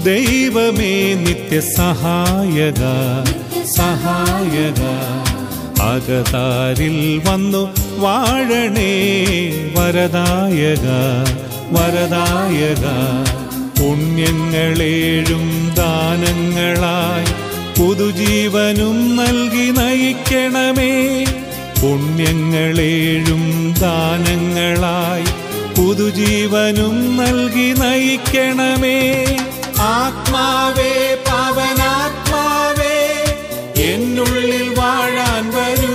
ദൈവമേ നിത്യസഹായക സഹായക അകതാരിൽ വന്നു വാഴണേ വരദായക വരദായക പുണ്യങ്ങളേഴും ദാനങ്ങളായി പുതുജീവനും നൽകി നയിക്കണമേ പുണ്യങ്ങളേഴും ദാനങ്ങളായി പുതുജീവനും നൽകി നയിക്കണമേ ആത്മാവേ പാവനാത്മാവേ എന്നുള്ളിൽ വാഴാൻ വരൂ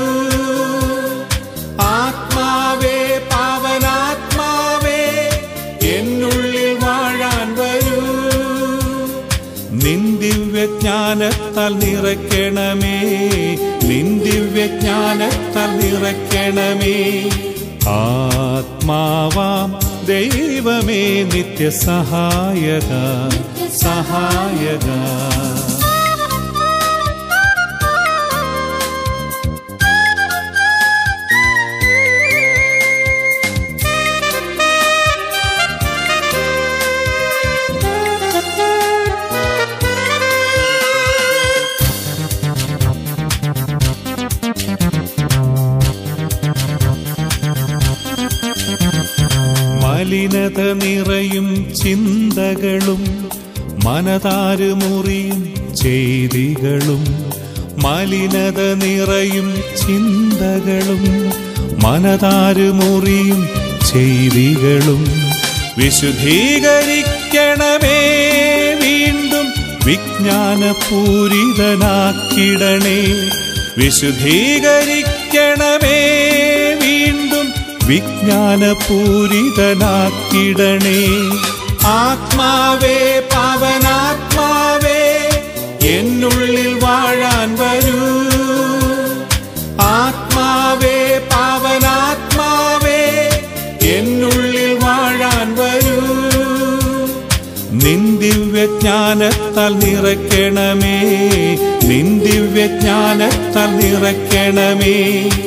ആത്മാവേ പാവനാത്മാവേ എന്നുള്ളിൽ വാഴാൻ വരൂ നിൻ ദിവ്യജ്ഞാനത്താൽ നിറയ്ക്കണമേ നിൻ ദിവ്യജ്ഞാനത്താൽ നിറയ്ക്കണമേ ആത്മാവാം ദൈവമേ നിത്യസഹായക സഹായക മലിനത നിറയും ചിന്തകളും മനതാര് മുറിയും ചെയ്തികളും മലിനത നിറയും ചിന്തകളും മനതാര് മുറിയും ചെയ്തികളും വിശുദ്ധീകരിക്കണമേ വീണ്ടും വിജ്ഞാനപൂരിതനാക്കിടണേ വിശുദ്ധീകരിക്കണമേ വീണ്ടും വിജ്ഞാനപൂരിതനാക്കിടണേ ആത്മാവേ പാവനാത്മാവേ എന്നുള്ളിൽ വാഴാൻ വരൂ ആത്മാവേ പാവനാത്മാവേ എന്നുള്ളിൽ വാഴാൻ വരൂ നിൻ ദിവ്യജ്ഞാനത്താൽ നിറയ്ക്കണമേ നിൻ ദിവ്യജ്ഞാനത്താൽ നിറയ്ക്കണമേ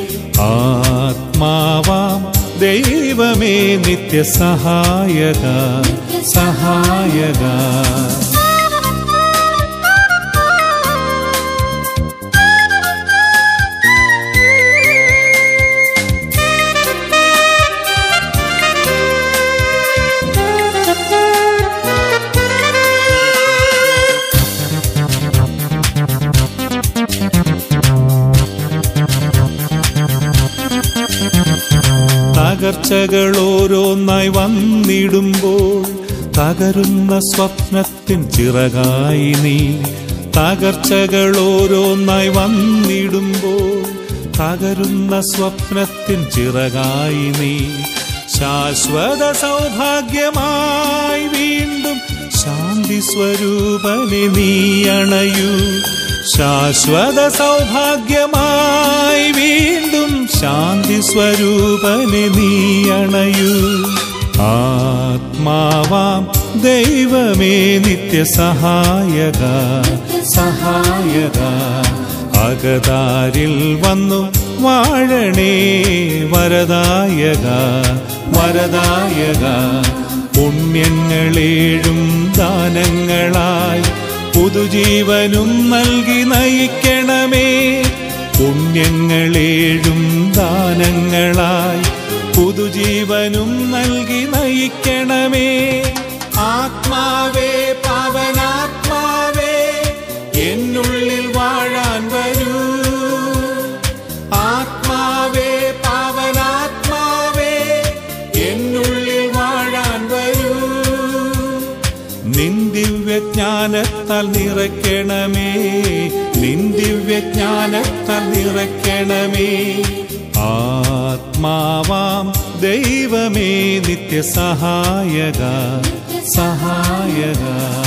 ആത്മാവാം ദൈവമേ നിത്യസഹായക സഹായക തകർച്ചകൾ ഓരോന്നായി വന്നിടുമ്പോൾ തകരുന്ന സ്വപ്നത്തിൻ ചിറകായി നീ തകർച്ചകൾ ഓരോന്നായി വന്നിടുമ്പോൾ തകരുന്ന സ്വപ്നത്തിൻ ചിറകായി നീ ശാശ്വത സൗഭാഗ്യമായി വീണ്ടും ശാന്തി സ്വരൂപനെ നീ അണയൂ ശാശ്വത സൗഭാഗ്യമായി വീണ്ടും ശാന്തി സ്വരൂപനെ നീ അണയൂ ആത്മാവാം ദൈവമേ നിത്യസഹായക സഹായക അകതാരിൽ വന്നു വാഴണേ വരദായക വരദായക പുണ്യങ്ങളേഴും ദാനങ്ങളായി പുതുജീവനും നൽകി നയിക്കണമേ പുണ്യങ്ങളേഴും ദാനങ്ങളായി പുതുജീവനും നൽകി നയിക്കണമേ ആത്മാവേ പാവനാത്മാവേ എന്നുള്ളിൽ വാഴാൻ വരൂ ആത്മാവേ പാവനാത്മാവേ എന്നുള്ളിൽ വാഴാൻ വരൂ നിൻ ദിവ്യജ്ഞാനത്താൽ നിറയ്ക്കണമേ നിൻ ദിവ്യജ്ഞാനത്താൽ നിറയ്ക്കണമേ ആത്മാവാം ദൈവമേ നിത്യസഹായക സഹായക